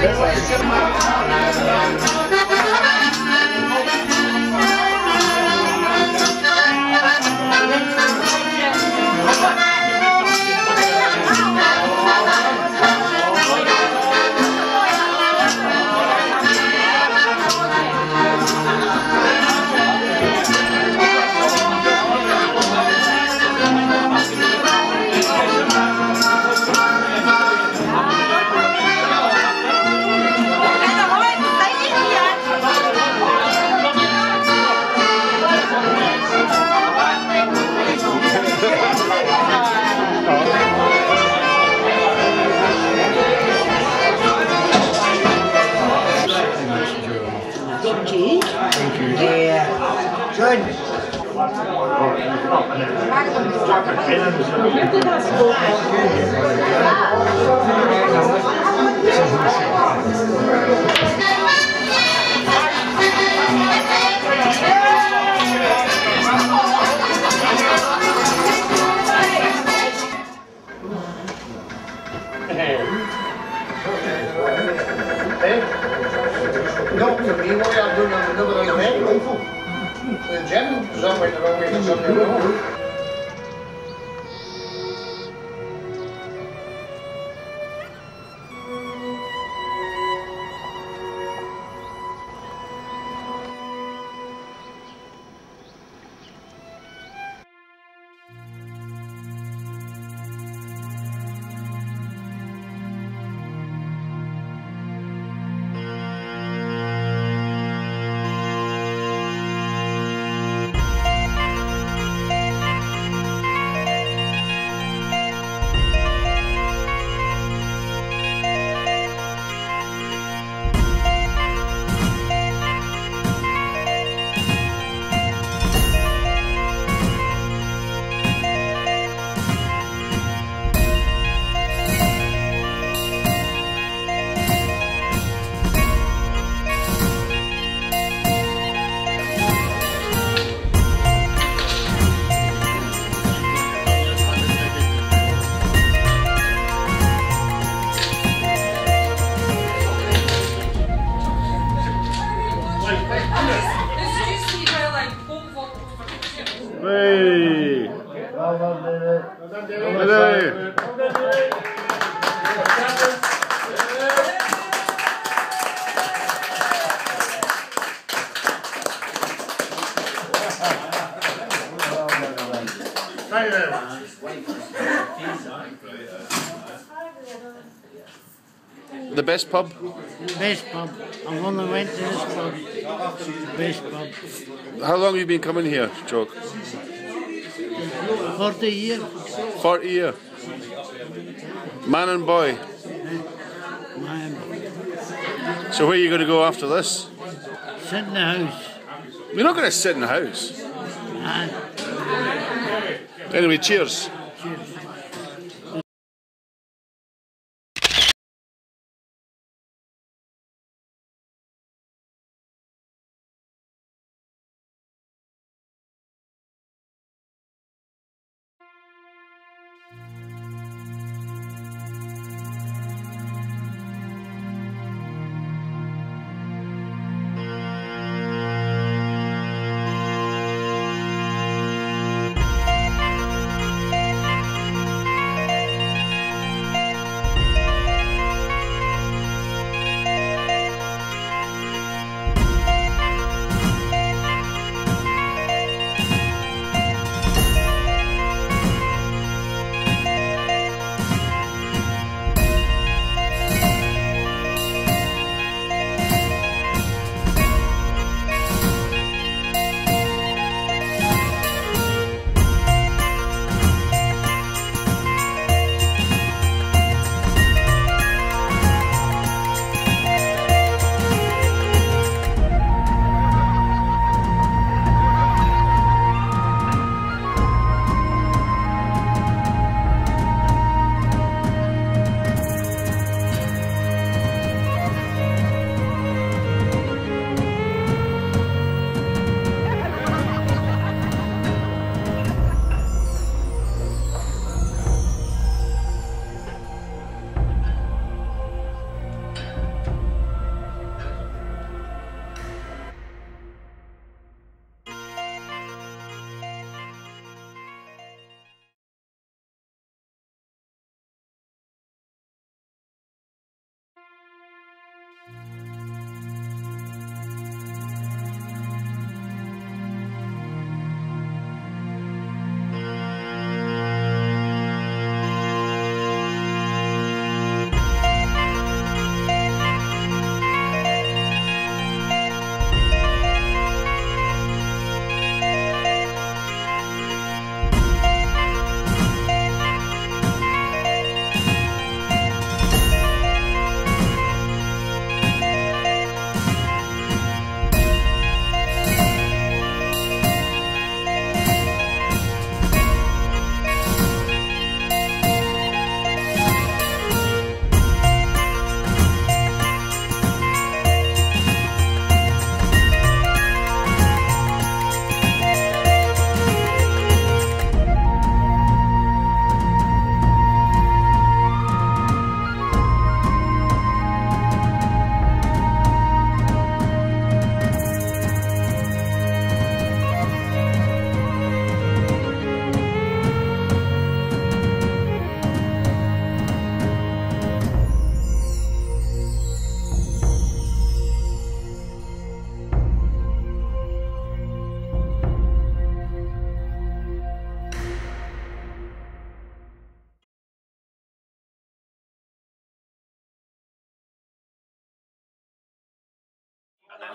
No, for me, what I'm doing on another event, the gym, because I'm waiting around waiting for something to go. Hey! The best pub? Best pub. I've only went to this pub. Best pub. How long have you been coming here, Jock? 40 years. 40 years. Man and boy. Man. So where are you going to go after this? Sit in the house. You're not going to sit in the house. Aye. Anyway, cheers. Cheers.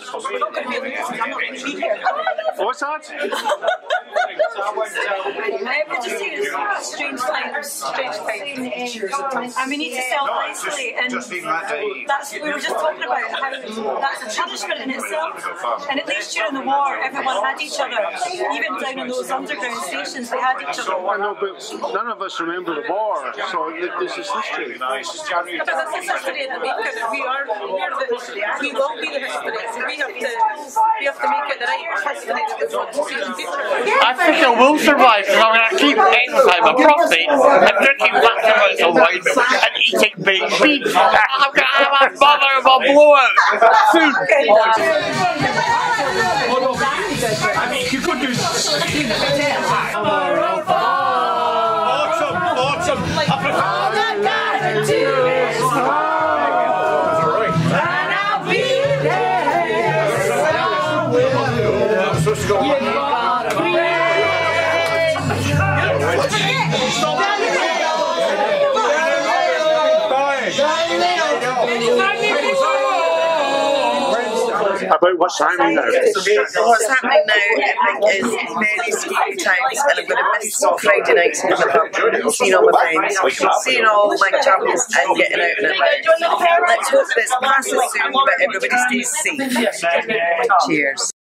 We're not going to be able to. I'm not going to be here. What's that? We're just seeing strange times, and we need to self-isolate, and that's we were just talking about how that's a punishment in itself. And at least during the war, everyone had each other. Even down in those underground stations, they had each other. I know, but none of us remember the war, so this is history. But this is history that we will be the history. So we have to make it the right history that we want to see in the future. I think I will survive because I'm going to keep exercising my prostate and drinking massive amounts of wine and eating baked beans. I'm going to have my mother and my blowout soon. I mean, you could do About what's happening now? What's happening now, I think, is very scary times, and I'm going to miss Friday nights in the pub, seeing all my friends, seeing all my chums, and getting out and about. Let's hope this passes soon, but everybody stays safe. Cheers.